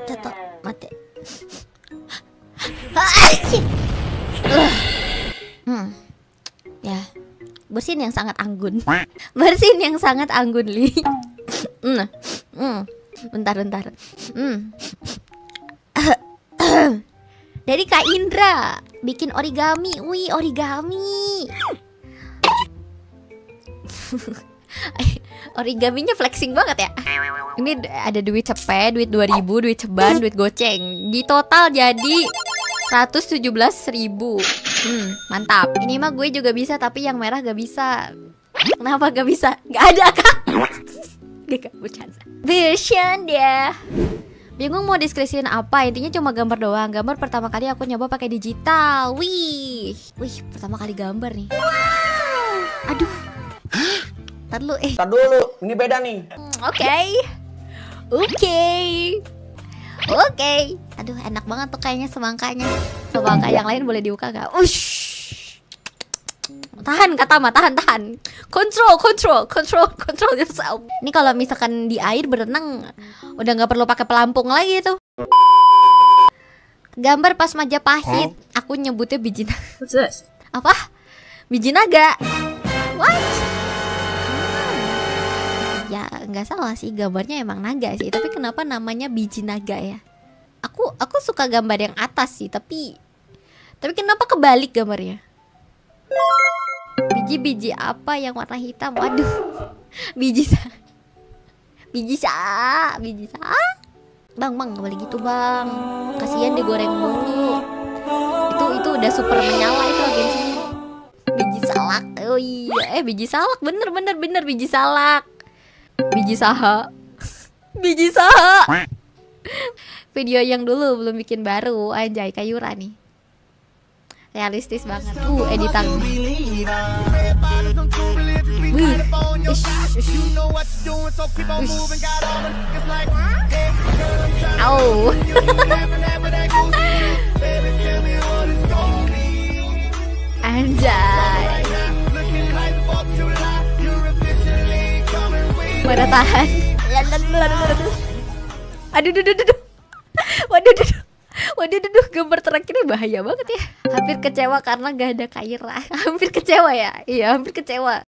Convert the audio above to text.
Jatuh, mati. Ya, bersin yang sangat anggun. Bersin yang sangat anggun, Li. Bentar. Dari Kak Indra, bikin origami. Wih, origami. Origaminya flexing banget ya. Ini ada duit cepet, duit 2000, duit ceban, duit goceng. Di total jadi 117.000. Mantap. Ini mah gue juga bisa, tapi yang merah gak bisa. Kenapa gak bisa? Gak ada kak. Gak bercanda. Bercanda. Bingung mau deskripsiin apa, intinya cuma gambar doang. Gambar pertama kali aku nyoba pakai digital. Wih, pertama kali gambar nih. Aduh. Tar dulu, ini beda nih. Oke. Aduh, enak banget tuh kayaknya semangkanya. Semangka yang lain boleh dibuka gak? Ush. Tahan kata mah, tahan. Control yourself. Ini kalau misalkan di air berenang udah nggak perlu pakai pelampung lagi tuh. Gambar pas Majapahit, aku nyebutnya biji naga. Apa? Biji naga. What? Ya nggak salah sih, gambarnya emang naga sih. Tapi kenapa namanya biji naga ya? Aku suka gambar yang atas sih, tapi kenapa kebalik gambarnya? Biji apa yang warna hitam? Waduh. Biji sa. Bang, gak boleh gitu bang. Kasian digoreng mulu. Itu udah super menyala itu agensinya. Biji salak. Oh iya, biji salak bener biji salak. Biji saha. Video yang dulu belum bikin baru. Anjay, Kayura nih. Realistis banget. Editan. Au. Anjay. Pada tahan. Aduh. Waduh, gambar terakhirnya bahaya banget ya. Hampir kecewa karena gak ada Kaira. Hampir kecewa ya? Iya, hampir kecewa.